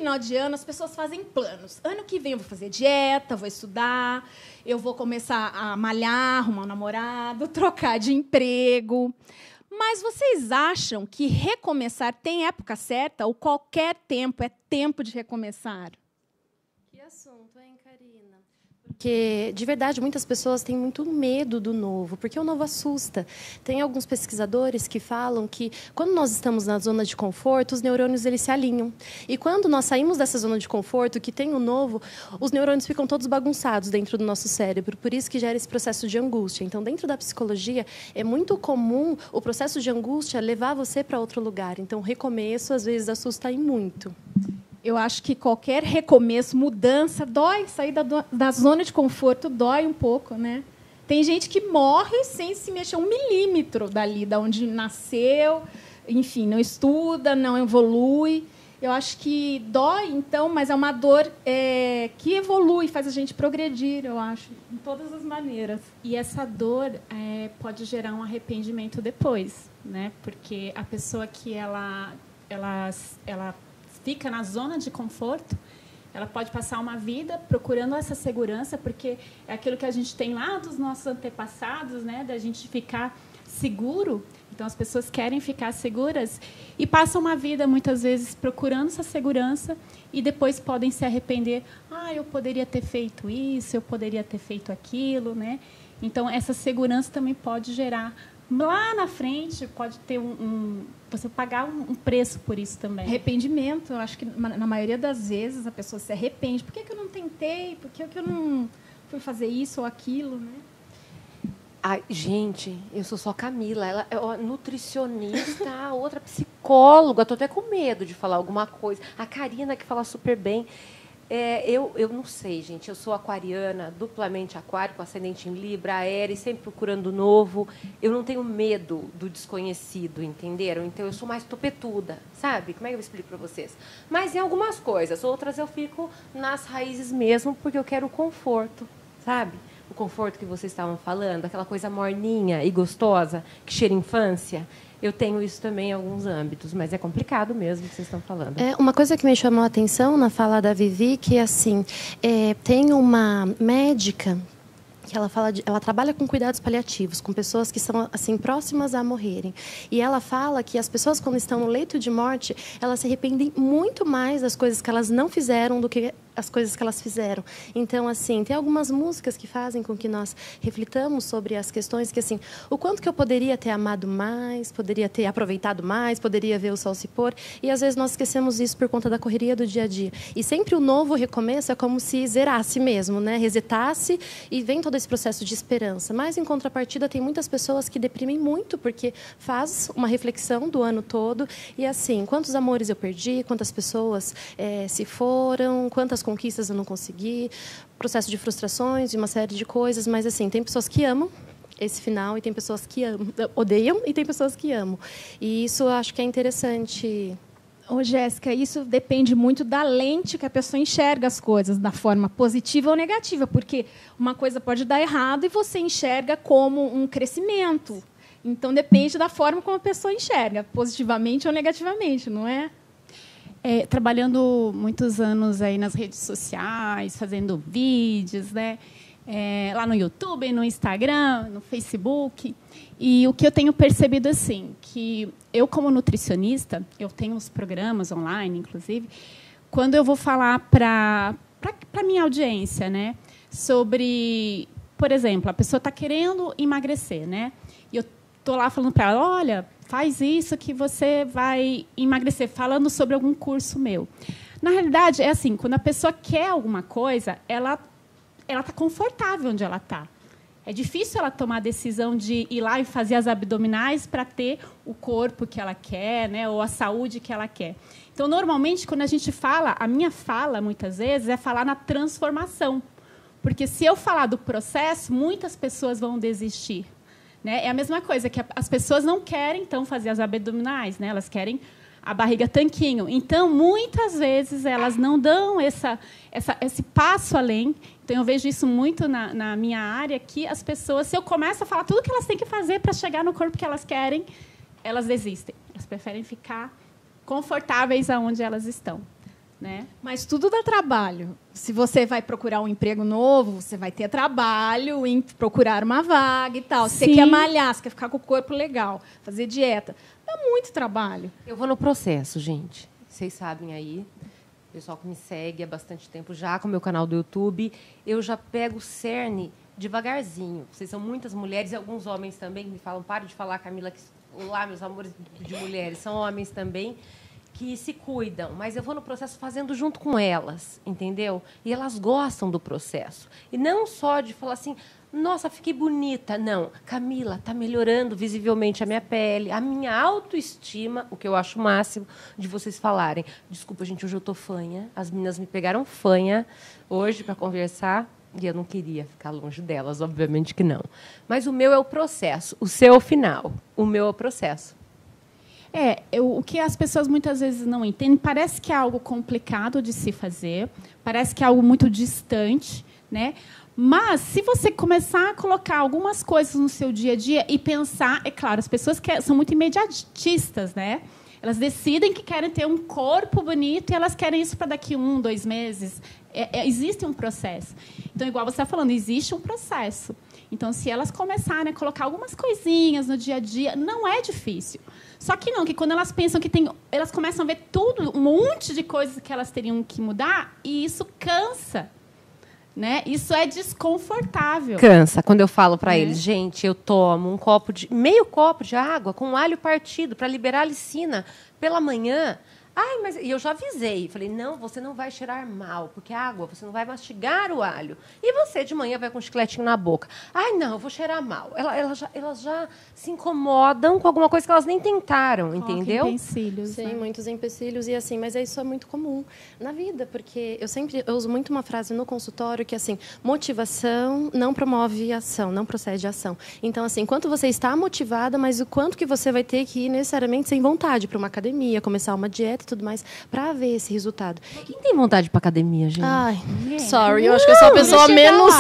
final de ano, as pessoas fazem planos. Ano que vem eu vou fazer dieta, vou estudar, eu vou começar a malhar, arrumar um namorado, trocar de emprego. Mas vocês acham que recomeçar tem época certa ou qualquer tempo é tempo de recomeçar? Que assunto, hein, Karina? Porque, de verdade, muitas pessoas têm muito medo do novo, porque o novo assusta. Tem alguns pesquisadores que falam que, quando nós estamos na zona de conforto, os neurônios eles se alinham. E quando nós saímos dessa zona de conforto, que tem o novo, os neurônios ficam todos bagunçados dentro do nosso cérebro. Por isso que gera esse processo de angústia. Então, dentro da psicologia, é muito comum o processo de angústia levar você para outro lugar. Então, o recomeço, às vezes, assusta aí muito. Eu acho que qualquer recomeço, mudança, dói. Sair da zona de conforto dói um pouco, né? Tem gente que morre sem se mexer 1 milímetro dali, da onde nasceu, enfim, não estuda, não evolui. Eu acho que dói, então, mas é uma dor que evolui, faz a gente progredir, eu acho, de todas as maneiras. E essa dor pode gerar um arrependimento depois, né? Porque a pessoa que ela fica na zona de conforto, ela pode passar uma vida procurando essa segurança, porque é aquilo que a gente tem lá dos nossos antepassados, né, da gente ficar seguro. Então, as pessoas querem ficar seguras e passam uma vida, muitas vezes, procurando essa segurança e depois podem se arrepender. Eu poderia ter feito isso, eu poderia ter feito aquilo, né? Então, essa segurança também pode gerar lá na frente, pode ter você pagar um preço por isso também. Arrependimento. Eu acho que, na maioria das vezes, a pessoa se arrepende. Por que eu não tentei? Por que eu não fui fazer isso ou aquilo? Né? Ai, gente, eu sou só Camila. Ela é nutricionista, a outra psicóloga. Estou até com medo de falar alguma coisa. A Karina, que fala super bem. Eu não sei, gente. Eu sou aquariana, duplamente aquário, com ascendente em Libra, aérea, sempre procurando novo. Eu não tenho medo do desconhecido, entenderam? Então, eu sou mais topetuda, sabe? Como é que eu explico para vocês? Mas em algumas coisas, outras eu fico nas raízes mesmo, porque eu quero o conforto, sabe? O conforto que vocês estavam falando, aquela coisa morninha e gostosa, que cheira infância. Eu tenho isso também em alguns âmbitos, mas é complicado mesmo o que vocês estão falando. Uma coisa que me chamou a atenção na fala da Vivi, que assim, tem uma médica que ela trabalha com cuidados paliativos, com pessoas que são assim próximas a morrerem. E ela fala que as pessoas, quando estão no leito de morte, elas se arrependem muito mais das coisas que elas não fizeram do que as coisas que elas fizeram. Então, assim, tem algumas músicas que fazem com que nós reflitamos sobre as questões que, assim, o quanto que eu poderia ter amado mais, poderia ter aproveitado mais, poderia ver o sol se pôr, e às vezes nós esquecemos isso por conta da correria do dia a dia. E sempre o novo recomeço é como se zerasse mesmo, né? Resetasse e vem todo esse processo de esperança. Mas, em contrapartida, tem muitas pessoas que deprimem muito porque faz uma reflexão do ano todo e, assim, quantos amores eu perdi, quantas pessoas se foram, quantas conquistas eu não consegui, processo de frustrações, de uma série de coisas, mas assim, tem pessoas que amam esse final e tem pessoas que odeiam e tem pessoas que amam. E isso eu acho que é interessante. Jéssica, isso depende muito da lente que a pessoa enxerga as coisas, da forma positiva ou negativa, porque uma coisa pode dar errado e você enxerga como um crescimento. Então, depende da forma como a pessoa enxerga, positivamente ou negativamente, não é? Trabalhando muitos anos aí nas redes sociais, fazendo vídeos, né? Lá no YouTube, no Instagram, no Facebook. E o que eu tenho percebido assim, que eu, como nutricionista, eu tenho uns programas online, inclusive, quando eu vou falar para a minha audiência, né, sobre, por exemplo, a pessoa está querendo emagrecer, né? E eu estou lá falando para ela, olha, faz isso que você vai emagrecer, falando sobre algum curso meu. Na realidade, é assim, quando a pessoa quer alguma coisa, ela está confortável onde ela está. É difícil ela tomar a decisão de ir lá e fazer as abdominais para ter o corpo que ela quer, né, ou a saúde que ela quer. Então, normalmente, quando a gente fala, a minha fala, muitas vezes, é falar na transformação. Porque se eu falar do processo, muitas pessoas vão desistir. Né? É a mesma coisa, que as pessoas não querem, então, fazer as abdominais, né? Elas querem a barriga tanquinho. Então, muitas vezes, elas não dão esse passo além. Então, eu vejo isso muito na minha área, que as pessoas, se eu começo a falar tudo que elas têm que fazer para chegar no corpo que elas querem, elas desistem. Elas preferem ficar confortáveis aonde elas estão. né? Mas tudo dá trabalho. Se você vai procurar um emprego novo, você vai ter trabalho em procurar uma vaga e tal. Se você Sim. quer malhar, você quer ficar com o corpo legal, fazer dieta, dá muito trabalho. Eu vou no processo, gente. Vocês sabem aí, o pessoal que me segue há bastante tempo já, com o meu canal do YouTube, eu já pego o cerne devagarzinho. Vocês são muitas mulheres e alguns homens também que me falam, para de falar, Camila, que olá, meus amores de mulheres, são homens também que se cuidam, mas eu vou no processo fazendo junto com elas, entendeu? E elas gostam do processo. E não só de falar assim, nossa, fiquei bonita. Não, Camila, está melhorando visivelmente a minha pele, a minha autoestima, o que eu acho o máximo de vocês falarem. Desculpa, gente, hoje eu estou fanha. As meninas me pegaram fanha hoje para conversar e eu não queria ficar longe delas, obviamente que não. Mas o meu é o processo, o seu é o final, o meu é o processo. O que as pessoas muitas vezes não entendem, parece que é algo complicado de se fazer, parece que é algo muito distante, né? Mas, se você começar a colocar algumas coisas no seu dia a dia e pensar, é claro, as pessoas são muito imediatistas, né? Elas decidem que querem ter um corpo bonito e elas querem isso para daqui 1, 2 meses. Existe um processo. Então, igual você está falando, existe um processo. Então, se elas começarem a colocar algumas coisinhas no dia a dia, não é difícil. Só que não, que quando elas pensam que elas começam a ver tudo, um monte de coisas que elas teriam que mudar, e isso cansa. Né? Isso é desconfortável. Cansa. Quando eu falo para eles, gente, eu tomo meio copo de água com alho partido para liberar a lisina pela manhã. Ai, mas e eu já avisei. Falei, não, você não vai cheirar mal, porque a água, você não vai mastigar o alho. E você, de manhã, vai com um chicletinho na boca. Ai, não, eu vou cheirar mal. Elas já se incomodam com alguma coisa que elas nem tentaram, entendeu? Empecilhos, Sim, né? muitos empecilhos. E assim, mas isso é muito comum na vida, porque eu uso muito uma frase no consultório que, assim, motivação não promove ação, não procede ação. Então, assim, enquanto você está motivada, mas o quanto que você vai ter que ir necessariamente sem vontade para uma academia, começar uma dieta, tudo mais, para ver esse resultado. Quem tem vontade de ir pra academia, gente? Ai, sorry, eu acho que eu sou a pessoa menos...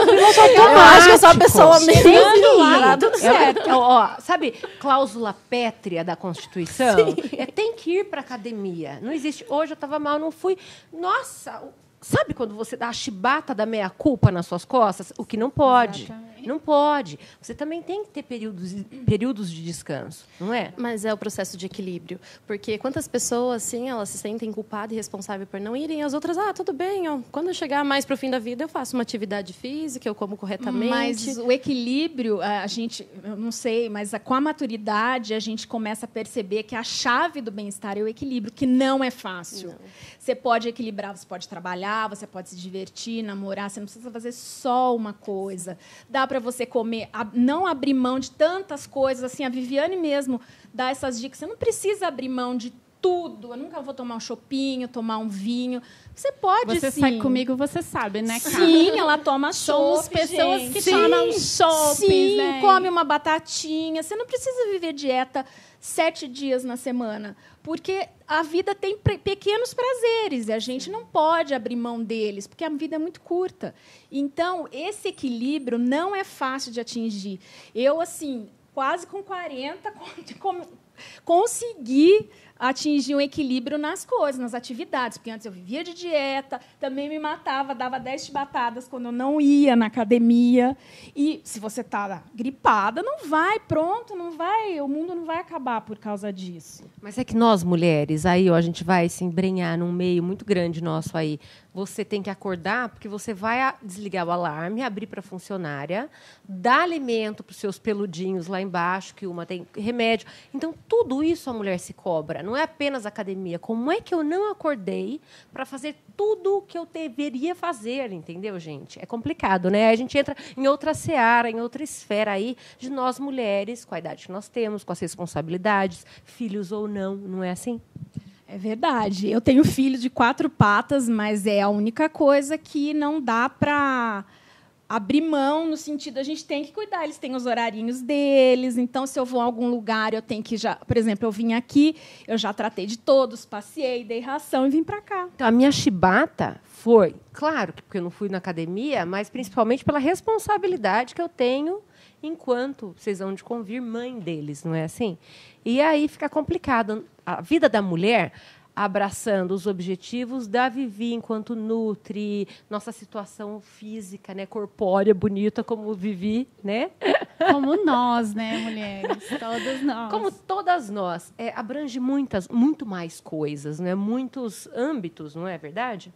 Eu acho que eu sou a pessoa menos... Lá, tudo certo. Ó, sabe, cláusula pétrea da Constituição? Tem que ir pra academia. Não existe. Hoje eu estava mal, não fui. Nossa, sabe quando você dá a chibata da meia-culpa nas suas costas? O que não pode. Exatamente. Não pode. Você também tem que ter períodos de descanso, não é? Mas é o processo de equilíbrio. Porque quantas pessoas, assim, elas se sentem culpadas e responsáveis por não irem, as outras, tudo bem, ó, quando eu chegar mais para o fim da vida, eu faço uma atividade física, eu como corretamente. Mas o equilíbrio, eu não sei, mas com a maturidade, a gente começa a perceber que a chave do bem-estar é o equilíbrio, que não é fácil. Não. Você pode equilibrar, você pode trabalhar, você pode se divertir, namorar, você não precisa fazer só uma coisa. Dá para você comer, não abrir mão de tantas coisas, assim, a Viviane mesmo dá essas dicas, você não precisa abrir mão de tudo, eu nunca vou tomar um chopinho, tomar um vinho, você pode Você sim. sai comigo, você sabe, né, cara? Sim, ela toma chopp, Somos pessoas gente. que Sim, tomam chopp, sim, né? come uma batatinha, você não precisa viver dieta 7 dias na semana, porque a vida tem pequenos prazeres e a gente não pode abrir mão deles, porque a vida é muito curta. Então, esse equilíbrio não é fácil de atingir. Eu, assim, quase com 40, consegui atingir um equilíbrio nas coisas, nas atividades, porque antes eu vivia de dieta, também me matava, dava 10 chibatadas quando eu não ia na academia. E se você está gripada, não vai, pronto, não vai, o mundo não vai acabar por causa disso. Mas é que nós, mulheres, aí ó, a gente vai se embrenhar num meio muito grande nosso aí. Você tem que acordar, porque você vai desligar o alarme, abrir para a funcionária, dar alimento para os seus peludinhos lá embaixo, que uma tem remédio. Então, tudo isso a mulher se cobra. Não é apenas academia. Como é que eu não acordei para fazer tudo o que eu deveria fazer, entendeu, gente? É complicado, né? A gente entra em outra seara, em outra esfera aí de nós mulheres, com a idade que nós temos, com as responsabilidades, filhos ou não é assim? É verdade. Eu tenho filho de 4 patas, mas é a única coisa que não dá para abrir mão, no sentido, a gente tem que cuidar. Eles têm os horarinhos deles, então, se eu vou a algum lugar, eu tenho que já... Por exemplo, eu vim aqui, eu já tratei de todos, passei, dei ração e vim para cá. Então, a minha chibata foi, claro, porque eu não fui na academia, mas principalmente pela responsabilidade que eu tenho enquanto, vocês vão de convir, mãe deles, não é assim? E aí fica complicado. A vida da mulher, abraçando os objetivos da Vivi enquanto nutri, nossa situação física, né, corpórea, bonita como Vivi, né? Como nós, né, mulheres? Todas nós. Como todas nós. Abrange muito mais coisas, né? Muitos âmbitos, não é verdade?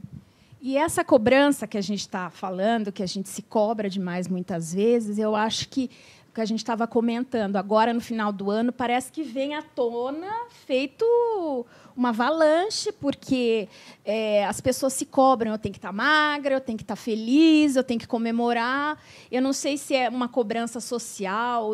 E essa cobrança que a gente está falando, que a gente se cobra demais muitas vezes, eu acho que o que a gente estava comentando agora no final do ano parece que vem à tona feito uma avalanche, porque as pessoas se cobram, eu tenho que estar magra, eu tenho que estar feliz, eu tenho que comemorar. Eu não sei se é uma cobrança social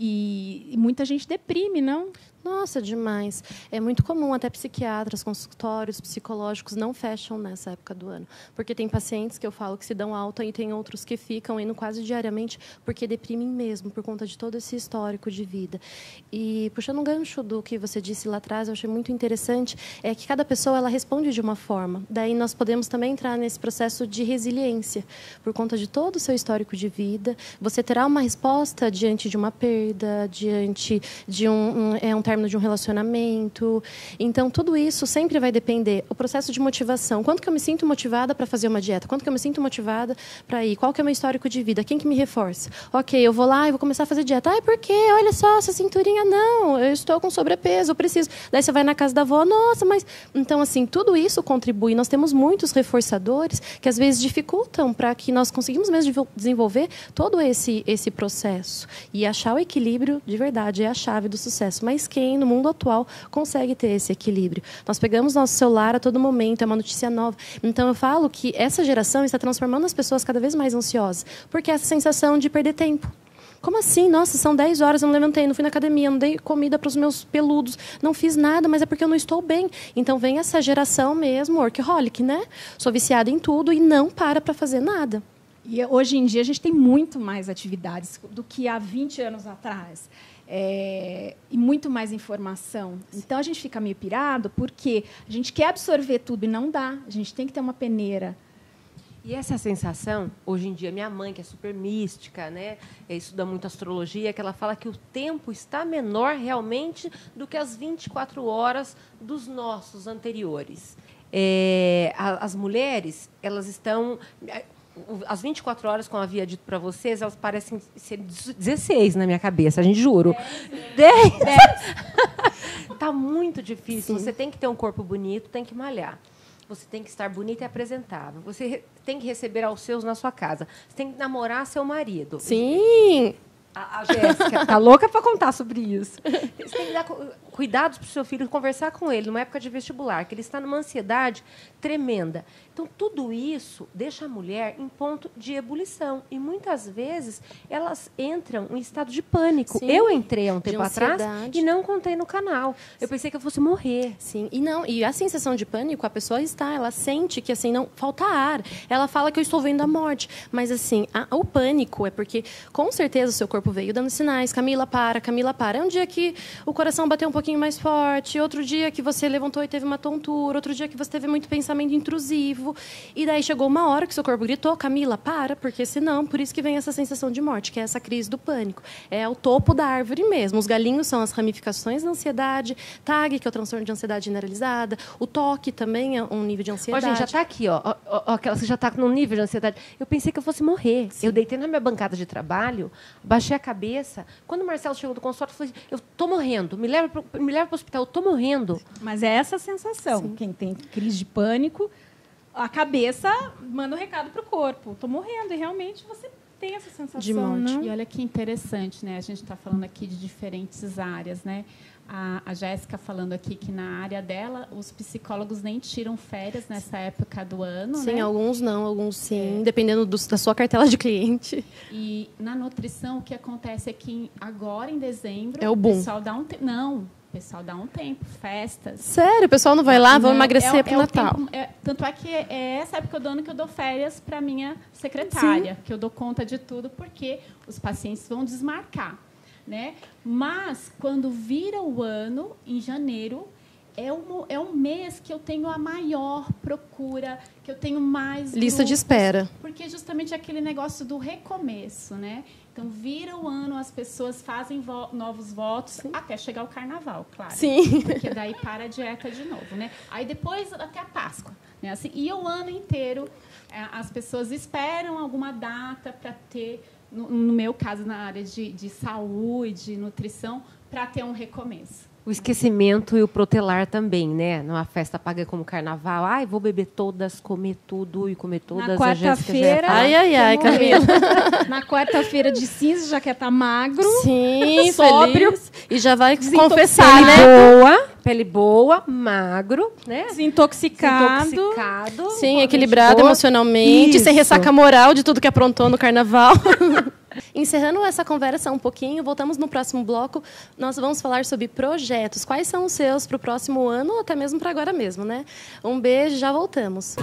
e muita gente deprime, não? Nossa, demais. É muito comum, até psiquiatras, consultórios psicológicos não fecham nessa época do ano. Porque tem pacientes que eu falo que se dão alta e tem outros que ficam indo quase diariamente porque deprimem mesmo, por conta de todo esse histórico de vida. E, puxando um gancho do que você disse lá atrás, eu achei muito interessante, é que cada pessoa ela responde de uma forma. Daí nós podemos também entrar nesse processo de resiliência. Por conta de todo o seu histórico de vida, você terá uma resposta diante de uma perda, diante de um término de um relacionamento. Então, tudo isso sempre vai depender. O processo de motivação. Quanto que eu me sinto motivada para fazer uma dieta? Quanto que eu me sinto motivada para ir? Qual que é o meu histórico de vida? Quem que me reforça? Ok, eu vou lá e vou começar a fazer dieta. Ai, por quê? Olha só, essa cinturinha, não. Eu estou com sobrepeso, eu preciso. Daí você vai na casa da avó, nossa, mas... Então, assim, tudo isso contribui. Nós temos muitos reforçadores que, às vezes, dificultam para que nós conseguimos mesmo desenvolver todo esse processo. E achar o equilíbrio, de verdade, é a chave do sucesso. Mas quem no mundo atual consegue ter esse equilíbrio? Nós pegamos nosso celular a todo momento, é uma notícia nova. Então eu falo que essa geração está transformando as pessoas cada vez mais ansiosas, porque essa sensação de perder tempo. Como assim? Nossa, são 10 horas, eu não levantei, não fui na academia, não dei comida para os meus peludos, não fiz nada, mas é porque eu não estou bem. Então vem essa geração mesmo, workaholic, né? Sou viciada em tudo e não para fazer nada. E hoje em dia a gente tem muito mais atividades do que há 20 anos atrás. E muito mais informação. Então, a gente fica meio pirado porque a gente quer absorver tudo e não dá. A gente tem que ter uma peneira. E essa sensação, hoje em dia, minha mãe, que é super mística, né, estuda muito astrologia, que ela fala que o tempo está menor realmente do que as 24 horas dos nossos anteriores. As mulheres, elas estão... As 24 horas, como eu havia dito para vocês, elas parecem ser 16 na minha cabeça, a gente juro. 10. Está muito difícil. Sim. Você tem que ter um corpo bonito, tem que malhar. Você tem que estar bonita e apresentável. Você tem que receber aos seus na sua casa. Você tem que namorar seu marido. Sim. A Jéssica está louca para contar sobre isso. Você tem que dar cuidados para o seu filho, conversar com ele numa época de vestibular, que ele está numa ansiedade tremenda. Então, tudo isso deixa a mulher em ponto de ebulição. E, muitas vezes, elas entram em estado de pânico. Sim, eu entrei há um tempo atrás e não contei no canal. Eu pensei que eu fosse morrer. Sim, e a sensação de pânico, a pessoa ela sente que assim, não falta ar. Ela fala que eu estou vendo a morte. Mas, assim, o pânico é porque, com certeza, o seu corpo veio dando sinais. Camila, para. É um dia que o coração bateu um pouquinho mais forte, outro dia que você levantou e teve uma tontura, outro dia que você teve muito pensamento intrusivo. E daí chegou uma hora que seu corpo gritou, Camila, para, porque senão, por isso que vem essa sensação de morte, que é essa crise do pânico. É o topo da árvore mesmo. Os galinhos são as ramificações da ansiedade, TAG, que é o transtorno de ansiedade generalizada, o TOC também é um nível de ansiedade. Ó, gente, já está aqui, ó, você já está num nível de ansiedade. Eu pensei que eu fosse morrer. Sim. Eu deitei na minha bancada de trabalho, baixei a cabeça. Quando o Marcelo chegou do consultório, eu falei, eu estou morrendo, me leva para o hospital, eu estou morrendo. Mas é essa a sensação. Sim. Quem tem crise de pânico, a cabeça manda um recado para o corpo. Estou morrendo. E realmente você tem essa sensação de morte. Não? E olha que interessante, né? A gente está falando aqui de diferentes áreas, né? A Jéssica falando aqui que na área dela, os psicólogos nem tiram férias nessa época do ano, sim, né? Alguns não, alguns sim, dependendo da sua cartela de cliente. E na nutrição, o que acontece é que agora, em dezembro, é o boom. O pessoal dá um tempo. Não, o pessoal dá um tempo, festas. Sério? O pessoal não vai lá, vão emagrecer para o Natal. Tanto é que é essa época do ano que eu dou férias para minha secretária, sim, que eu dou conta de tudo, porque os pacientes vão desmarcar. Né? Mas, quando vira o ano, em janeiro, é um mês que eu tenho a maior procura, que eu tenho mais lista de espera. Porque justamente aquele negócio do recomeço, né? Então, vira o ano, as pessoas fazem novos votos até chegar o carnaval, claro. Sim. Porque daí para a dieta de novo, né? Aí depois até a Páscoa, né? Assim, e o ano inteiro as pessoas esperam alguma data para ter, no meu caso, na área de saúde, nutrição, para ter um recomeço. O esquecimento e o protelar também, né? Numa festa paga como carnaval. Ai, vou beber todas, comer tudo e comer todas. Na quarta-feira... Ai, Camila. Na quarta-feira de cinza, já quer estar magro. Sim, sóbrio. Feliz. E já vai confessar, né? Pele boa, magro, né? Desintoxicado. Sim, equilibrado emocionalmente, sem ressaca moral de tudo que aprontou no carnaval. Encerrando essa conversa um pouquinho, voltamos no próximo bloco. Nós vamos falar sobre projetos. Quais são os seus para o próximo ano ou até mesmo para agora mesmo, né? Um beijo, já voltamos.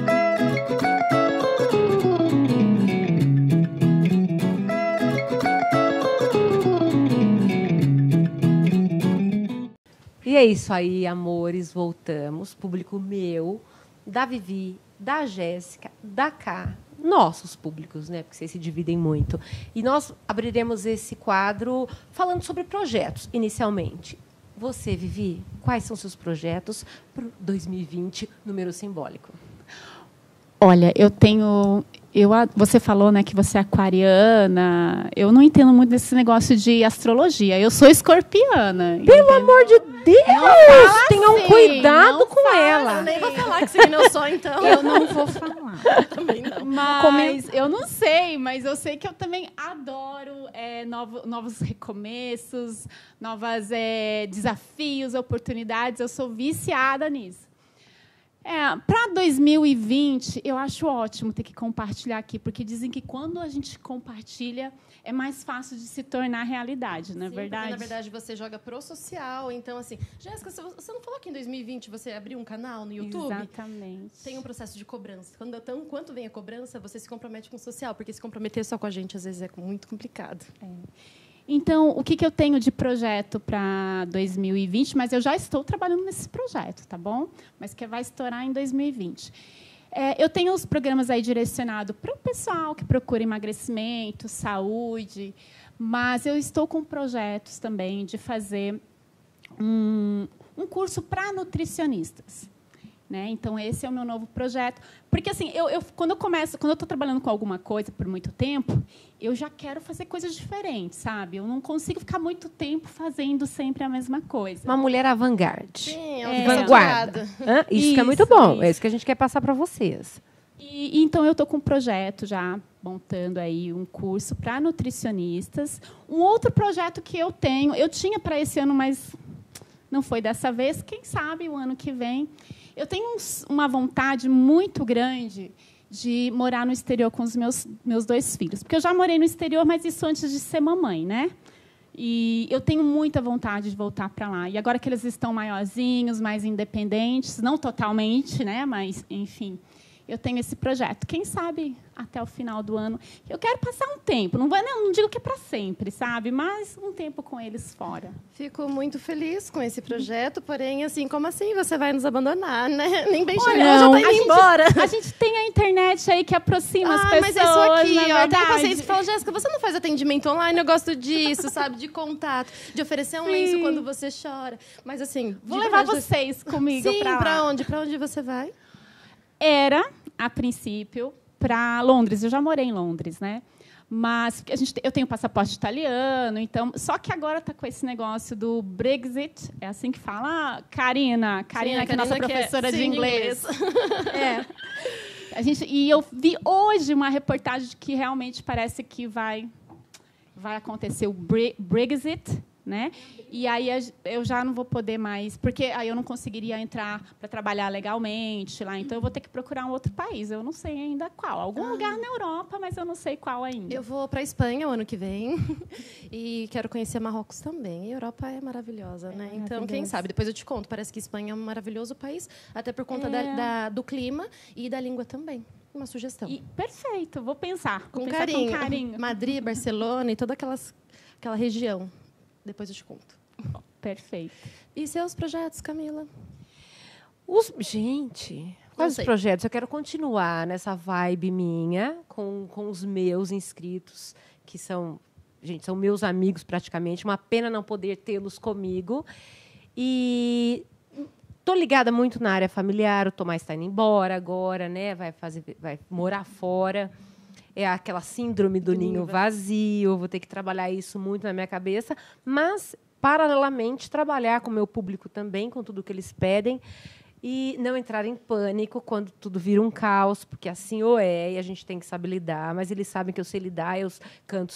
E é isso aí, amores. Voltamos. Público meu, da Vivi, da Jéssica, da Cá. Nossos públicos, né? Porque vocês se dividem muito. E nós abriremos esse quadro falando sobre projetos, inicialmente. Você, Vivi, quais são seus projetos para o 2020, número simbólico? Olha, você falou, né, que você é aquariana. Eu não entendo muito desse negócio de astrologia. Eu sou escorpiana. Pelo amor de Deus! Tenham cuidado com ela. Eu nem vou falar que signo eu sou, então. Eu não vou falar. Também não. Mas eu não sei, mas eu sei que eu também adoro novos recomeços, novos desafios, oportunidades. Eu sou viciada nisso. Para 2020, eu acho ótimo ter que compartilhar aqui, porque dizem que quando a gente compartilha, é mais fácil de se tornar realidade, não é verdade? Porque, na verdade, você joga pro social. Então, assim, Jéssica, você não falou que em 2020 você abriu um canal no YouTube? Exatamente. Tem um processo de cobrança. Enquanto vem a cobrança, você se compromete com o social, porque se comprometer só com a gente, às vezes, é muito complicado. Então, o que eu tenho de projeto para 2020? Mas eu já estou trabalhando nesse projeto, tá bom? Mas que vai estourar em 2020. Eu tenho os programas aí direcionados para o pessoal que procura emagrecimento, saúde, mas eu estou com projetos também de fazer um curso para nutricionistas. Né? Então, esse é o meu novo projeto. Porque, assim, quando eu estou trabalhando com alguma coisa por muito tempo, eu já quero fazer coisas diferentes, sabe? Eu não consigo ficar muito tempo fazendo sempre a mesma coisa. Uma mulher avant-garde. Sim, vanguarda. Isso que é muito bom. É isso que a gente quer passar para vocês. Então, eu estou com um projeto já montando aí um curso para nutricionistas. Um outro projeto que eu tinha para esse ano, mas não foi dessa vez. Quem sabe o ano que vem. Eu tenho uma vontade muito grande de morar no exterior com os meus 2 filhos. Porque eu já morei no exterior, mas isso antes de ser mamãe, né? E eu tenho muita vontade de voltar para lá. E agora que eles estão maiorzinhos, mais independentes, não totalmente, né? Mas, enfim, eu tenho esse projeto. Quem sabe até o final do ano. Eu quero passar um tempo. Não digo que é para sempre, sabe? Mas um tempo com eles fora. Fico muito feliz com esse projeto, porém, assim, como assim você vai nos abandonar, né? Nem bem chegou, já tá indo embora. A gente tem a internet aí que aproxima as pessoas. Mas isso aqui, ó, tem pacientes que falam, Jéssica, você não faz atendimento online? Eu gosto disso, sabe? De contato, de oferecer um lenço quando você chora. Mas, assim... Vou levar vocês comigo para lá. Pra onde? Pra onde você vai? Era, a princípio, para Londres. Eu já morei em Londres, né? Mas eu tenho passaporte italiano, então. Só que agora está com esse negócio do Brexit, é assim que fala, Karina, que é nossa professora de inglês. E eu vi hoje uma reportagem de que realmente parece que vai acontecer o Brexit, né? E aí eu já não vou poder mais, porque aí eu não conseguiria entrar para trabalhar legalmente lá, então eu vou ter que procurar um outro país. Eu não sei ainda qual. Algum lugar na Europa, mas eu não sei qual ainda. Eu vou para a Espanha o ano que vem e quero conhecer Marrocos também. A Europa é maravilhosa, né? Então, quem sabe? Depois eu te conto. Parece que a Espanha é um maravilhoso país, até por conta do clima e da língua também. Uma sugestão. Perfeito, vou pensar. Com carinho. Madrid, Barcelona e toda aquela região. Depois eu te conto. Perfeito. E seus projetos, Camila? Gente, quais os projetos? Eu quero continuar nessa vibe minha, com os meus inscritos, que são, gente, são meus amigos praticamente. Uma pena não poder tê-los comigo. E estou ligada muito na área familiar. O Tomás está indo embora agora, né? Vai morar fora. É aquela síndrome do ninho vazio. Vou ter que trabalhar isso muito na minha cabeça. Mas, paralelamente, trabalhar com o meu público também, com tudo que eles pedem. E não entrar em pânico quando tudo vira um caos, porque assim ou é, e a gente tem que saber lidar. Mas eles sabem que eu sei lidar, eu canto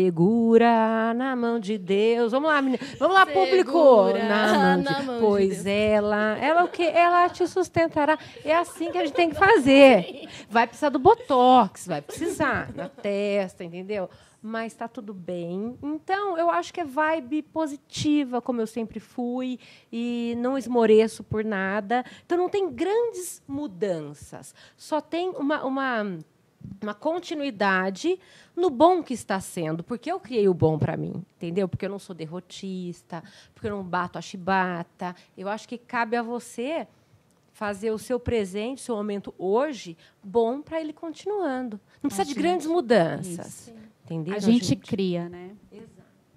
segura na mão de Deus. Vamos lá, menina. Vamos lá, público. Na mão pois de ela o quê? Ela te sustentará. É assim que a gente tem que fazer. Vai precisar do botox, vai precisar na testa, entendeu? Mas está tudo bem. Então, eu acho que é vibe positiva, como eu sempre fui, e não esmoreço por nada. Então, não tem grandes mudanças. Só tem uma continuidade no bom que está sendo, porque eu criei o bom para mim, entendeu? Porque eu não sou derrotista, porque eu não bato a chibata. Eu acho que cabe a você fazer o seu presente, o seu momento hoje, bom para ele continuando. Não precisa de grandes mudanças. Entendeu, a gente cria, né? Exato.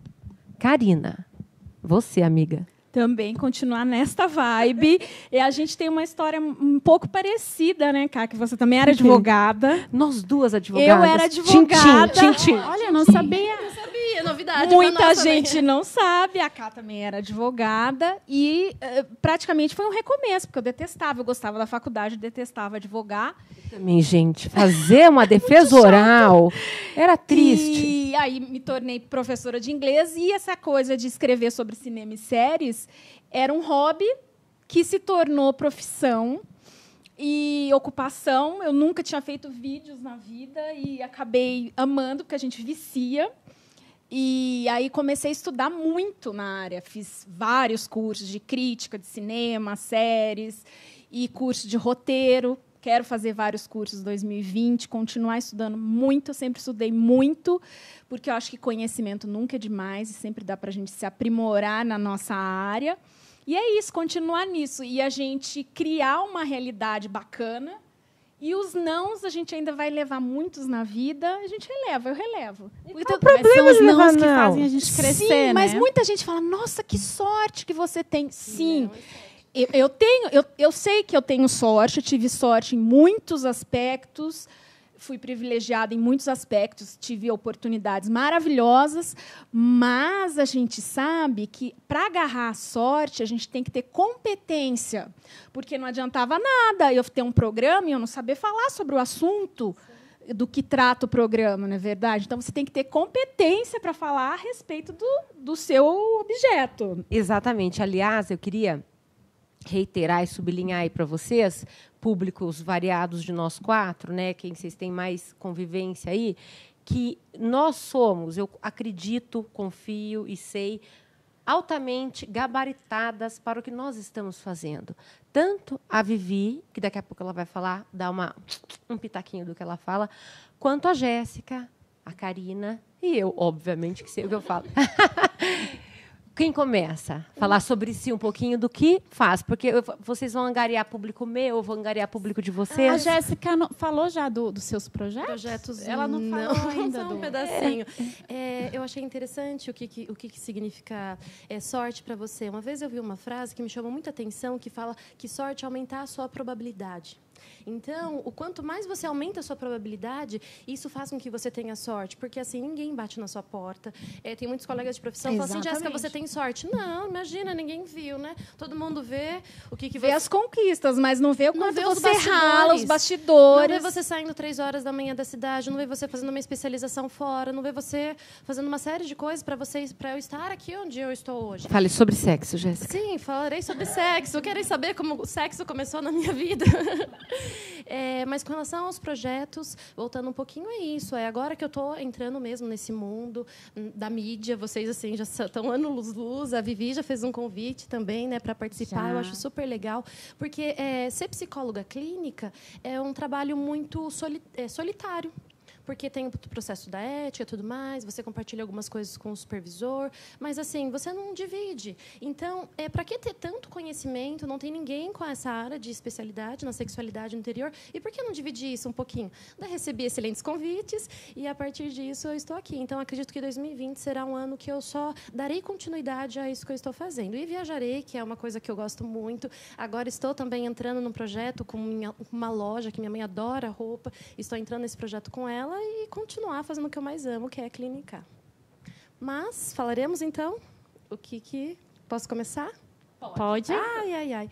Karina, você, amiga. Também continuar nesta vibe. E a gente tem uma história um pouco parecida, né, Cá? Que você também era advogada. Nós duas advogadas. Eu era advogada. Tchim. Olha, não sabia. Não sabia, novidade. Muita gente não sabe. A Cá também era advogada. E praticamente foi um recomeço, porque eu detestava. Eu gostava da faculdade, detestava advogar. Eu também, gente. Fazer uma defesa oral era triste. E aí me tornei professora de inglês. E essa coisa de escrever sobre cinema e séries era um hobby que se tornou profissão e ocupação. Eu nunca tinha feito vídeos na vida e acabei amando, porque a gente vicia. E aí comecei a estudar muito na área. Fiz vários cursos de crítica de cinema, séries e curso de roteiro. Quero fazer vários cursos em 2020, continuar estudando muito. Eu sempre estudei muito, porque eu acho que conhecimento nunca é demais e sempre dá para a gente se aprimorar na nossa área. E é isso, continuar nisso. E a gente criar uma realidade bacana. E os nãos, a gente ainda vai levar muitos na vida. A gente releva, eu relevo. Então, o problema são os nãos que fazem a gente crescer, sim, né? Mas muita gente fala, nossa, que sorte que você tem. Sim. Eu sei que eu tenho sorte, eu tive sorte em muitos aspectos, fui privilegiada em muitos aspectos, tive oportunidades maravilhosas, mas a gente sabe que, para agarrar a sorte, a gente tem que ter competência, porque não adiantava nada eu ter um programa e eu não saber falar sobre o assunto do que trata o programa, não é verdade? Então, você tem que ter competência para falar a respeito do seu objeto. Exatamente. Aliás, eu queria reiterar e sublinhar aí para vocês, públicos variados de nós quatro, né, quem vocês têm mais convivência aí, que nós somos, eu acredito, confio e sei, altamente gabaritadas para o que nós estamos fazendo. Tanto a Vivi, que daqui a pouco ela vai falar, dar um pitaquinho do que ela fala, quanto a Jéssica, a Karina e eu, obviamente, que sei o que eu falo. Quem começa? Falar sobre si um pouquinho do que faz. Porque vocês vão angariar público meu, eu vou angariar público de vocês. A Jéssica falou já dos seus projetos? Ela não falou ainda. Só um pedacinho. Eu achei interessante o que significa sorte para você. Uma vez eu vi uma frase que me chamou muita atenção, que fala que sorte é aumentar a sua probabilidade. Então, o quanto mais você aumenta a sua probabilidade, isso faz com que você tenha sorte. Porque, assim, ninguém bate na sua porta. Tem muitos colegas de profissão que falam assim, Jéssica, você tem sorte. Não, imagina, ninguém viu, né? Todo mundo vê o que você... Vê as conquistas, mas não vê o quanto você bastidores. rala, os bastidores. Não vê você saindo 3 horas da manhã da cidade, não vê você fazendo uma especialização fora, não vê você fazendo uma série de coisas para eu estar aqui onde eu estou hoje. Fale sobre sexo, Jéssica. Sim, falarei sobre sexo. Querem saber como o sexo começou na minha vida? Mas com relação aos projetos, voltando um pouquinho, é isso. Agora que eu estou entrando mesmo nesse mundo da mídia, vocês assim já estão anos-luz. A Vivi já fez um convite também, né, para participar. Já. Eu acho super legal, porque ser psicóloga clínica é um trabalho muito solitário. porque tem o processo da ética e tudo mais, você compartilha algumas coisas com o supervisor, mas, assim, você não divide. Então, para que ter tanto conhecimento? Não tem ninguém com essa área de especialidade na sexualidade no interior. E por que não dividir isso um pouquinho? Daí recebi excelentes convites e, a partir disso, eu estou aqui. Então, acredito que 2020 será um ano que eu só darei continuidade a isso que eu estou fazendo. E viajarei, que é uma coisa que eu gosto muito. Agora estou também entrando num projeto com uma loja, que minha mãe adora roupa. Estou entrando nesse projeto com ela e continuar fazendo o que eu mais amo, que é clinicar. Mas, falaremos, então, o que... Posso começar? Pode. Ai.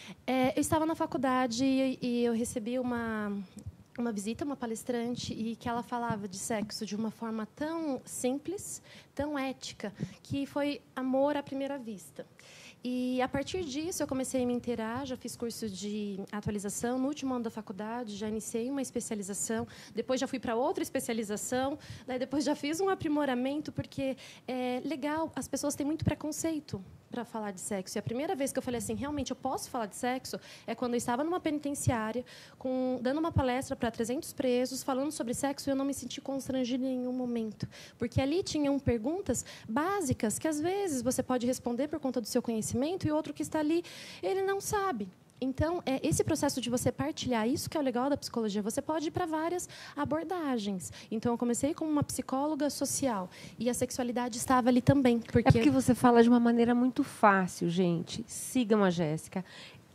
Eu estava na faculdade e eu recebi uma visita, uma palestrante, e que ela falava de sexo de uma forma tão simples, tão ética, que foi amor à primeira vista. E, a partir disso, eu comecei a me inteirar, já fiz curso de atualização. No último ano da faculdade, já iniciei uma especialização. Depois, já fui para outra especialização. Daí, depois, já fiz um aprimoramento, porque é legal, as pessoas têm muito preconceito para falar de sexo. E a primeira vez que eu falei assim, realmente, eu posso falar de sexo, é quando eu estava numa penitenciária, dando uma palestra para 300 presos, falando sobre sexo, e eu não me senti constrangida em nenhum momento. Porque ali tinham perguntas básicas que, às vezes, você pode responder por conta do seu conhecimento, e outro que está ali, ele não sabe. Então, esse processo de você partilhar, isso que é o legal da psicologia, você pode ir para várias abordagens. Então, eu comecei como uma psicóloga social, e a sexualidade estava ali também. É porque você fala de uma maneira muito fácil, gente. Sigam a Jéssica.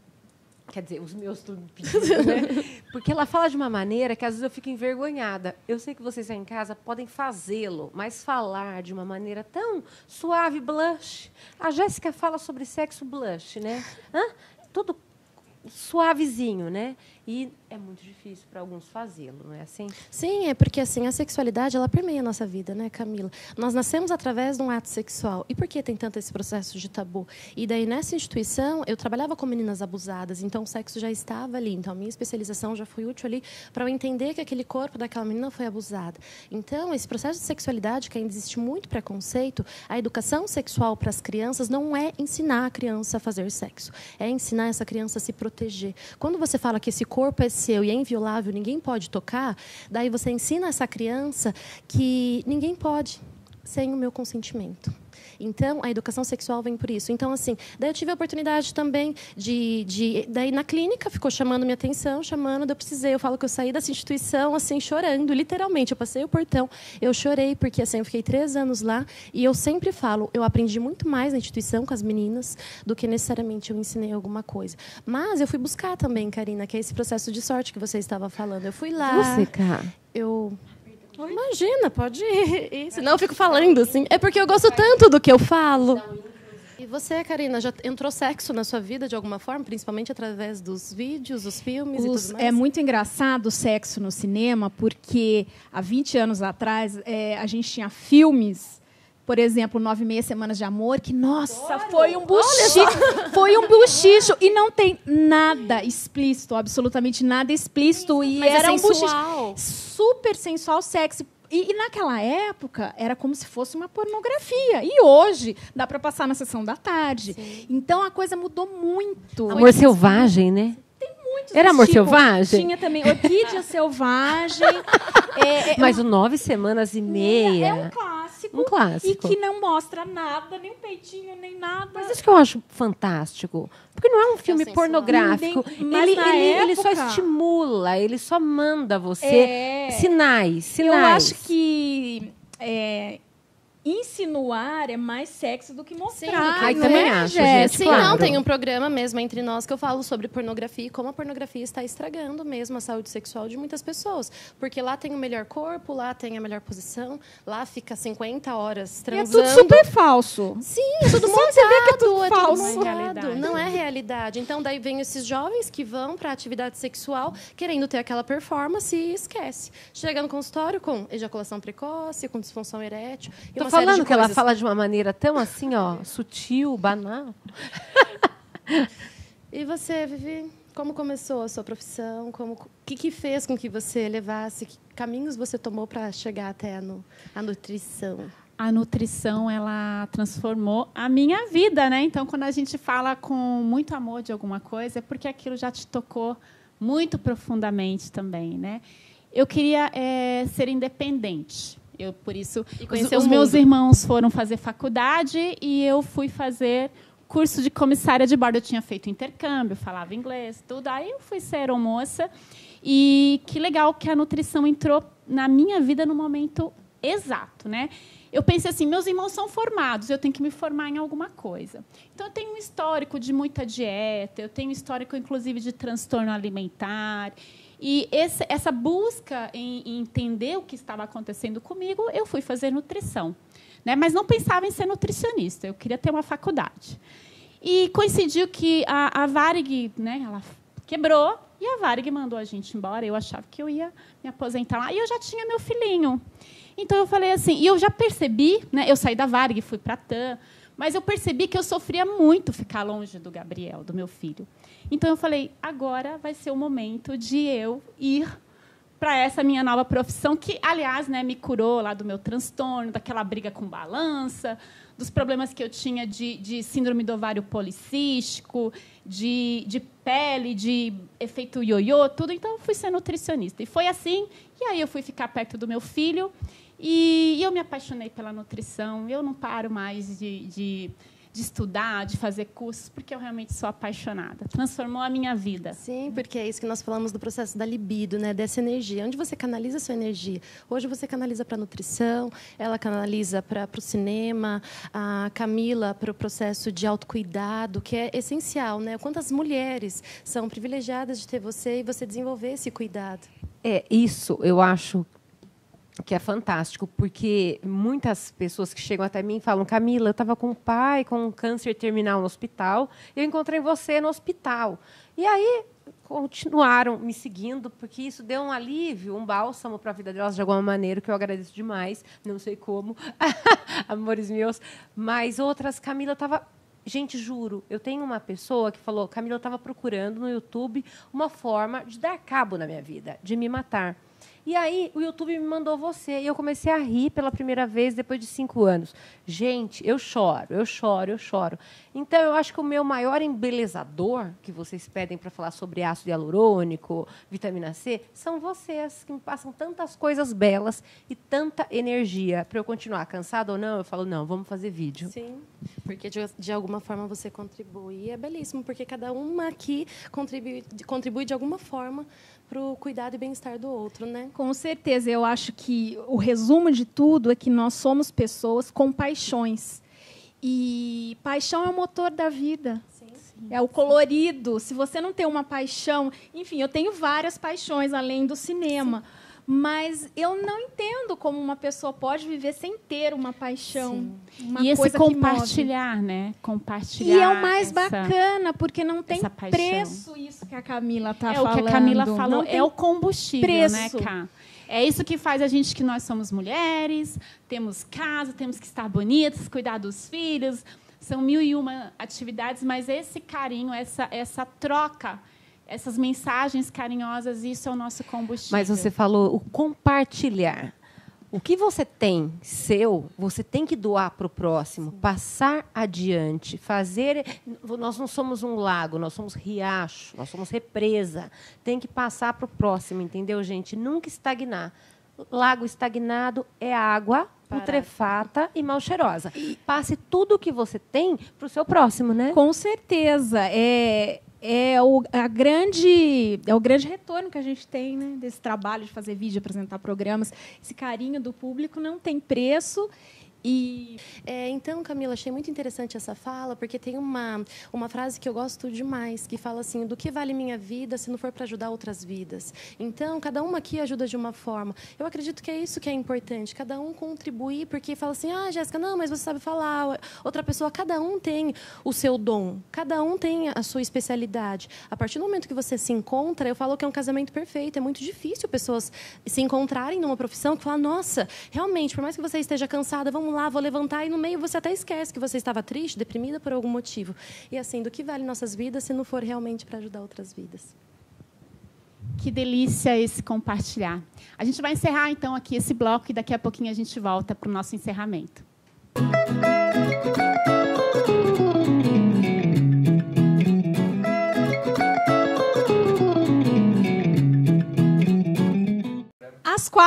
Quer dizer, os meus tudo pedindo, né? Porque ela fala de uma maneira que, às vezes, eu fico envergonhada. Eu sei que vocês aí em casa podem fazê-lo, mas falar de uma maneira tão suave, blush. A Jéssica fala sobre sexo blush, né? Tudo suavezinho, né? E é muito difícil para alguns fazê-lo, não é assim? Sim, é porque assim, a sexualidade, ela permeia a nossa vida, né, Camila? Nós nascemos através de um ato sexual. E por que tem tanto esse processo de tabu? E daí, nessa instituição, eu trabalhava com meninas abusadas, então o sexo já estava ali. Então, a minha especialização já foi útil ali para eu entender que aquele corpo daquela menina foi abusada. Então, esse processo de sexualidade, que ainda existe muito preconceito, a educação sexual para as crianças não é ensinar a criança a fazer sexo, é ensinar essa criança a se proteger. Quando você fala que esse corpo é seu e é inviolável, ninguém pode tocar, daí você ensina essa criança que ninguém pode sem o meu consentimento. Então, a educação sexual vem por isso. Então, assim, daí eu tive a oportunidade também daí na clínica, ficou chamando minha atenção, eu falo que eu saí dessa instituição, assim, chorando, literalmente. Eu passei o portão, eu chorei, porque, assim, eu fiquei 3 anos lá, e eu sempre falo, eu aprendi muito mais na instituição com as meninas do que necessariamente eu ensinei alguma coisa. Mas eu fui buscar também, Karina, que é esse processo de sorte que você estava falando. Eu fui lá... Você, cara? Imagina, pode ir. Senão eu fico falando, assim. É porque eu gosto tanto do que eu falo. E você, Karina, já entrou sexo na sua vida de alguma forma, principalmente através dos vídeos, dos filmes e tudo mais? É muito engraçado o sexo no cinema, porque há 20 anos atrás a gente tinha filmes, por exemplo, 9 Semanas de Amor, que, nossa, foi um buchicho, e não tem nada explícito, absolutamente nada explícito. E mas era é um buchicho super sensual, sexy. E naquela época, era como se fosse uma pornografia. E hoje, dá para passar na sessão da tarde. Sim. Então, a coisa mudou muito. Amor Selvagem, né? Tem muitos. Era Amor Selvagem? Tinha também Orquídea Selvagem. Mas o 9 Semanas e Meia... É um clássico. Um clássico. E que não mostra nada, nem peitinho, nem nada. Mas isso que eu acho fantástico. Porque não é um filme pornográfico. Ele só estimula, ele só manda você sinais. Eu acho que insinuar é mais sexo do que mostrar. Sim, também acho, gente. Sim, claro. não, tem um programa mesmo entre nós que eu falo sobre pornografia e como a pornografia está estragando mesmo a saúde sexual de muitas pessoas. Porque lá tem o melhor corpo, lá tem a melhor posição, lá fica 50 horas transando. É tudo super falso. Sim, é tudo montado. Você vê que é tudo falso. Não é realidade. Então, daí vem esses jovens que vão para a atividade sexual querendo ter aquela performance e esquece. Chega no consultório com ejaculação precoce, com disfunção erétil. Tô falando que ela fala de uma maneira tão assim, ó, sutil, banal. E você, Vivi, como começou a sua profissão? O que fez com que você levasse? Que caminhos você tomou para chegar até a nutrição? A nutrição, ela transformou a minha vida, né? Então, quando a gente fala com muito amor de alguma coisa, é porque aquilo já te tocou muito profundamente também, né? eu queria ser independente. Por isso, conhecer os meus irmãos foram fazer faculdade e eu fui fazer curso de comissária de bordo. Eu tinha feito intercâmbio, falava inglês, tudo. Aí eu fui ser aeromoça. E que legal que a nutrição entrou na minha vida no momento exato, né? Eu pensei assim, meus irmãos são formados, eu tenho que me formar em alguma coisa. Então, eu tenho um histórico de muita dieta, eu tenho um histórico, inclusive, de transtorno alimentar. E essa busca em entender o que estava acontecendo comigo, eu fui fazer nutrição. Né? Mas não pensava em ser nutricionista, eu queria ter uma faculdade. E coincidiu que a Varig, né, ela quebrou, e a Varig mandou a gente embora. Eu achava que eu ia me aposentar lá, e eu já tinha meu filhinho. Então, eu falei assim, e eu já percebi, né, eu saí da Varig, fui para a TAM, mas eu percebi que eu sofria muito ficar longe do Gabriel, do meu filho. Então, eu falei, agora vai ser o momento de eu ir para essa minha nova profissão, que, aliás, né, me curou lá do meu transtorno, daquela briga com balança, dos problemas que eu tinha de síndrome do ovário policístico, de pele, de efeito ioiô, tudo. Então, eu fui ser nutricionista. E foi assim, e aí eu fui ficar perto do meu filho, e eu me apaixonei pela nutrição. Eu não paro mais de estudar, de fazer cursos, porque eu realmente sou apaixonada. Transformou a minha vida. Sim, porque é isso que nós falamos do processo da libido, né? Dessa energia. Onde você canaliza a sua energia? Hoje você canaliza para a nutrição, ela canaliza para o cinema, a Camila para o processo de autocuidado, que é essencial, né? Quantas mulheres são privilegiadas de ter você e você desenvolver esse cuidado. Isso eu acho que é fantástico, porque muitas pessoas que chegam até mim falam, Camila, eu estava com um pai com um câncer terminal no hospital, eu encontrei você no hospital. E aí continuaram me seguindo, porque isso deu um alívio, um bálsamo para a vida delas de alguma maneira, que eu agradeço demais, não sei como, amores meus, mas outras, Camila estava... Gente, juro, eu tenho uma pessoa que falou, Camila, eu estava procurando no YouTube uma forma de dar cabo na minha vida, de me matar. E aí, o YouTube me mandou você. E eu comecei a rir pela primeira vez depois de 5 anos. Gente, eu choro, eu choro, eu choro. Então, eu acho que o meu maior embelezador, que vocês pedem para falar sobre ácido hialurônico, vitamina C, são vocês, que me passam tantas coisas belas e tanta energia. Para eu continuar cansada ou não, eu falo, não, vamos fazer vídeo. Sim, porque de alguma forma você contribui. E é belíssimo, porque cada uma aqui contribui de alguma forma para o cuidado e bem-estar do outro, né? Com certeza. Eu acho que o resumo de tudo é que nós somos pessoas com paixões. E paixão é o motor da vida. Sim. É o colorido. Se você não tem uma paixão... Enfim, eu tenho várias paixões, além do cinema. Sim. Mas eu não entendo como uma pessoa pode viver sem ter uma paixão. Uma e coisa esse compartilhar, né? Compartilhar. E é o mais bacana, porque não tem preço isso que a Camila está falando. É o que a Camila falou, é o combustível, preço. Né, Cá? É isso que faz a gente, que nós somos mulheres, temos casa, temos que estar bonitas, cuidar dos filhos. São 1001 atividades, mas esse carinho, essa troca... Essas mensagens carinhosas, isso é o nosso combustível. Mas você falou o compartilhar. O que você tem seu, você tem que doar para o próximo, passar adiante, fazer... Nós não somos um lago, nós somos riacho, nós somos represa. Tem que passar para o próximo, entendeu, gente? Nunca estagnar. Lago estagnado é água putrefata e mal cheirosa. Passe tudo o que você tem para o seu próximo, né? Com certeza. É o grande retorno que a gente tem, né, desse trabalho de fazer vídeo, apresentar programas. Esse carinho do público não tem preço. Então, Camila, achei muito interessante essa fala, porque tem uma frase que eu gosto demais, que fala assim, do que vale minha vida se não for para ajudar outras vidas? Então, cada uma aqui ajuda de uma forma. Eu acredito que é isso que é importante, cada um contribuir, porque fala assim, Jéssica, não, mas você sabe falar. Outra pessoa, cada um tem o seu dom, cada um tem a sua especialidade. A partir do momento que você se encontra, eu falo que é um casamento perfeito, é muito difícil pessoas se encontrarem numa profissão que falam, nossa, realmente, por mais que você esteja cansada, vamos lá, vou levantar, e no meio você até esquece que você estava triste, deprimida por algum motivo. E assim, do que vale nossas vidas se não for realmente para ajudar outras vidas? Que delícia esse compartilhar. A gente vai encerrar, então, aqui esse bloco e daqui a pouquinho a gente volta para o nosso encerramento.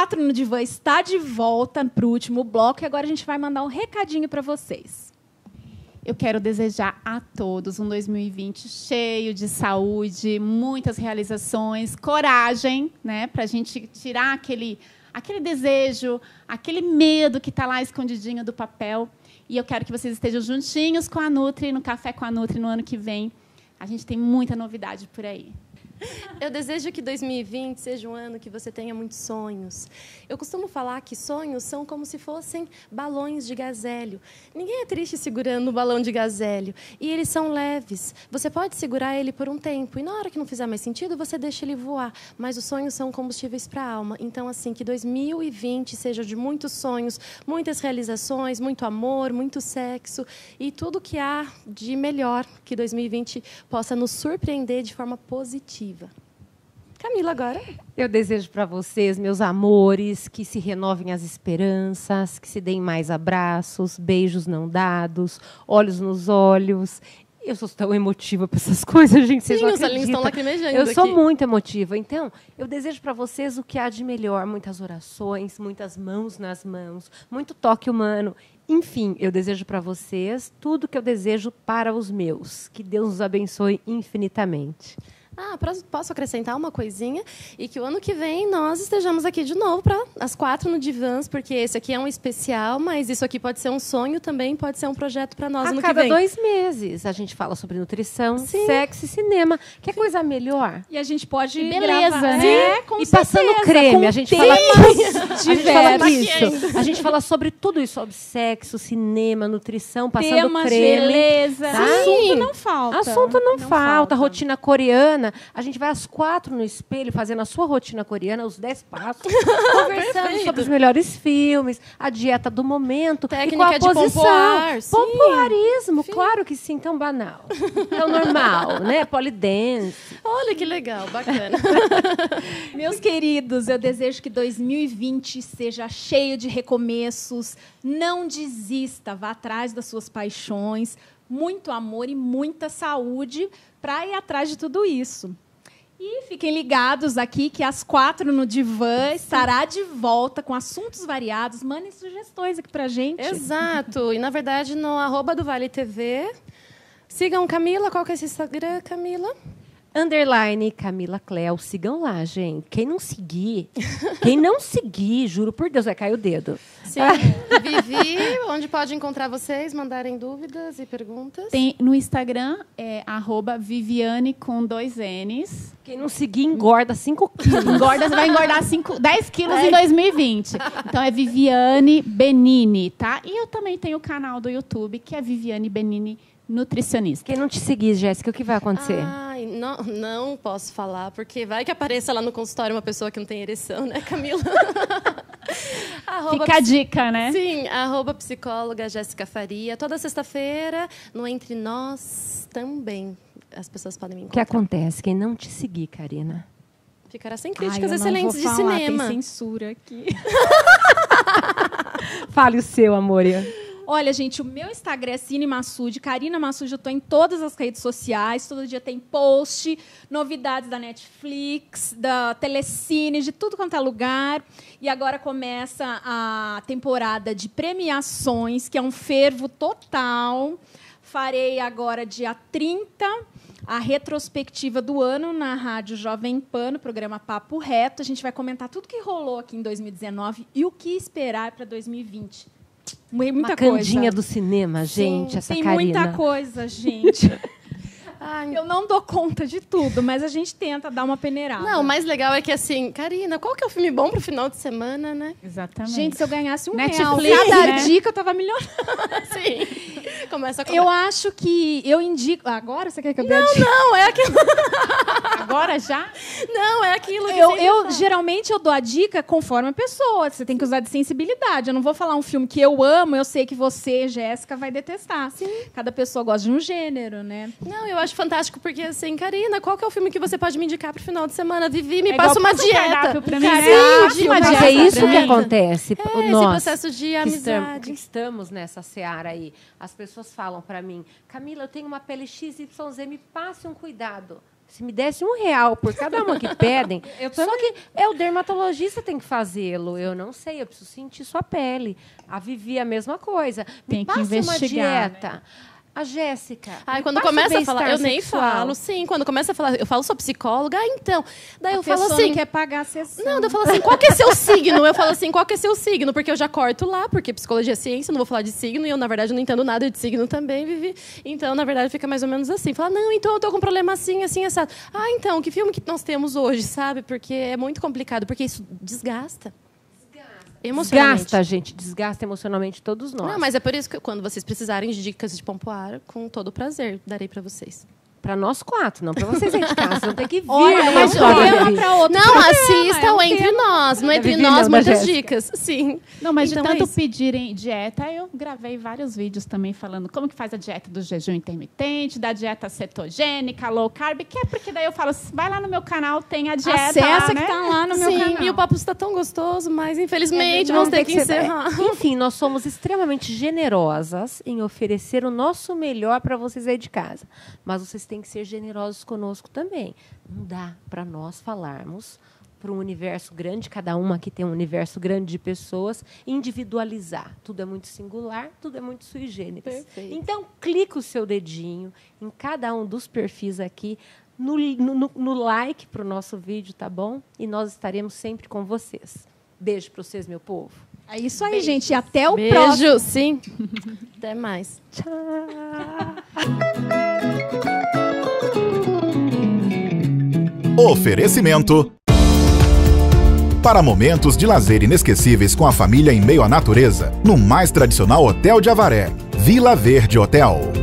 4 no Divã está de volta para o último bloco e agora a gente vai mandar um recadinho para vocês. Eu quero desejar a todos um 2020 cheio de saúde, muitas realizações, coragem, né, para a gente tirar aquele desejo, aquele medo que está lá escondidinho do papel. E eu quero que vocês estejam juntinhos com a Nutri, no Café com a Nutri no ano que vem. A gente tem muita novidade por aí. Eu desejo que 2020 seja um ano que você tenha muitos sonhos. Eu costumo falar que sonhos são como se fossem balões de gazélio. Ninguém é triste segurando um balão de gazélio. E eles são leves. Você pode segurar ele por um tempo. E na hora que não fizer mais sentido, você deixa ele voar. Mas os sonhos são combustíveis para a alma. Então, assim, que 2020 seja de muitos sonhos, muitas realizações, muito amor, muito sexo. E tudo que há de melhor que 2020 possa nos surpreender de forma positiva. Camila, agora. Eu desejo para vocês, meus amores, que se renovem as esperanças, que se deem mais abraços, beijos não dados, olhos nos olhos. Eu sou tão emotiva para essas coisas, gente. Vocês Sim, não os olhinhos estão acreditam. lacrimejando Eu sou aqui. muito emotiva. Então, eu desejo para vocês o que há de melhor. Muitas orações, muitas mãos nas mãos, muito toque humano. Enfim, eu desejo para vocês tudo que eu desejo para os meus. Que Deus os abençoe infinitamente. Posso acrescentar uma coisinha? E que o ano que vem nós estejamos aqui de novo para as 4 no Divãs, porque esse aqui é um especial, mas isso aqui pode ser um sonho também, pode ser um projeto para nós ano que vem. A cada 2 meses a gente fala sobre nutrição, sexo e cinema. Que coisa melhor? E a gente pode beleza, gravar, né? Com E certeza, passando creme, com a gente fala diversos. A gente fala sobre tudo isso, sobre sexo, cinema, nutrição, passando Temas, creme. beleza. Tá? Assunto não falta. Assunto não falta. Rotina coreana. A gente vai às 4 no espelho, fazendo a sua rotina coreana, os 10 passos, conversando sobre os melhores filmes, a dieta do momento, Técnica e com a de posição. pompoar, sim. Pompoarismo, claro que sim, tão banal. Tão normal, né? Polidense. Olha que legal, bacana. Meus queridos, eu desejo que 2020 seja cheio de recomeços. Não desista, vá atrás das suas paixões. Muito amor e muita saúde para ir atrás de tudo isso. E fiquem ligados aqui que às 4 no Divã estará de volta com assuntos variados. Mandem sugestões aqui pra gente. Exato. E, na verdade, no @ do Vale TV. Sigam Camila. Qual que é esse Instagram, Camila? _ Camila Cleo. Sigam lá, gente. Quem não seguir, juro por Deus, vai cair o dedo. Sim. Vivi, onde pode encontrar vocês, mandarem dúvidas e perguntas? Tem no Instagram, @Viviane com 2 N's. Quem não seguir, engorda 5 quilos. Vai engordar 10 quilos em 2020. Então, é Viviane Benini, tá? E eu também tenho o canal do YouTube, que é Viviane Benini Nutricionista. Quem não te seguir, Jéssica, o que vai acontecer? Ai, não posso falar, porque vai que apareça lá no consultório uma pessoa que não tem ereção, né, Camila? Fica a dica, né? Sim, @psicóloga Jéssica Faria. Toda sexta-feira, no Entre Nós também. As pessoas podem me O que encontrar. acontece? Quem não te seguir, Karina? Ficará sem críticas Ai, eu não excelentes vou de falar, cinema. Tem censura aqui. Fale o seu, amor. Olha, gente, o meu Instagram é Cine Massude, Karina Massude, eu estou em todas as redes sociais, todo dia tem post, novidades da Netflix, da Telecine, de tudo quanto é lugar. E agora começa a temporada de premiações, que é um fervo total. Farei agora, dia 30, a retrospectiva do ano na Rádio Jovem Pan, no programa Papo Reto. A gente vai comentar tudo que rolou aqui em 2019 e o que esperar para 2020. Muita Uma coisa. candinha do cinema, gente, essa Tem Karina. muita coisa, gente. Ai, Eu não dou conta de tudo, mas a gente tenta dar uma peneirada. não, o mais legal é que, assim, Karina, qual que é o filme bom pro final de semana, né? Exatamente. Gente, se eu ganhasse Netflix, R$1 cada né? dica, eu tava milionária. Sim. Começa a Eu acho que eu indico... Agora você quer que eu dê a dica? Não, é aquilo. Agora já? Não, é aquilo que Eu sempre fala. geralmente eu dou a dica conforme a pessoa. Você tem que usar de sensibilidade. Eu não vou falar um filme que eu amo, eu sei que você, Jéssica, vai detestar. Sim. Cada pessoa gosta de um gênero, né? Não, eu acho fantástico, porque assim, Karina, qual que é o filme que você pode me indicar pro final de semana? Vivi, me É passa igual uma passa um cardápio dieta. pra mim, né? Sim, Passa uma Mas dieta é isso pra que mim. acontece. Esse Nós, processo de que amizade. estamos nessa seara aí. As pessoas falam para mim, Camila, eu tenho uma pele XYZ, me passe um cuidado. Se me desse R$1 por cada uma que pedem, só que o dermatologista tem que fazê-lo. Eu não sei, eu preciso sentir sua pele. A Vivi a mesma coisa. Tem Me que passa uma investigar, dieta. né? A Jéssica. Ai, me quando passa o começa a falar, bem-estar eu nem sexual. falo, sim. Quando começa a falar, eu falo, sou psicóloga, então. Daí eu A falo pessoa assim. não quer pagar a sessão. Não, daí eu falo assim, qual que é seu signo? Eu falo assim, qual que é seu signo? Porque eu já corto lá, porque psicologia é ciência, não vou falar de signo, e eu, na verdade, não entendo nada de signo também, Vivi. Então, na verdade, fica mais ou menos assim. Fala, não, então eu tô com um problema assim, assim, assado. Ah, então, que filme que nós temos hoje, sabe? Porque é muito complicado, porque isso desgasta. Emocionalmente. Desgasta, gente. Desgasta emocionalmente todos nós. Não, mas é por isso que quando vocês precisarem de dicas de pompoar, com todo prazer, darei para vocês. Para nós 4, não para vocês aí de casa. Vocês vão ter que vir. Olha, no mas meu um programa. tema para outro. Não, programa, assista é o um Entre tema. Nós. No Entre Vivi, Nós, não, da muitas Jéssica. dicas. Sim. Não, mas Então de é tanto isso. pedirem dieta, eu gravei vários vídeos também falando como que faz a dieta do jejum intermitente, da dieta cetogênica, low carb, que é porque daí eu falo, vai lá no meu canal, tem a dieta Acessa lá, que né? tá lá no meu Sim, canal. e o papo está tão gostoso, mas infelizmente Não, vamos ter tem que ser- encerrar. Enfim, nós somos extremamente generosas em oferecer o nosso melhor para vocês aí de casa. Mas vocês têm que ser generosos conosco também. Não dá para nós falarmos para um universo grande, cada uma aqui tem um universo grande de pessoas, individualizar. Tudo é muito singular, tudo é muito sui generis. Perfeito. Então, clica o seu dedinho em cada um dos perfis aqui, no like para o nosso vídeo, tá bom? E nós estaremos sempre com vocês. Beijo para vocês, meu povo. É isso aí, gente. Até o Beijo, próximo. sim. Até mais. Oferecimento. Para momentos de lazer inesquecíveis com a família em meio à natureza, no mais tradicional hotel de Avaré, Vila Verde Hotel.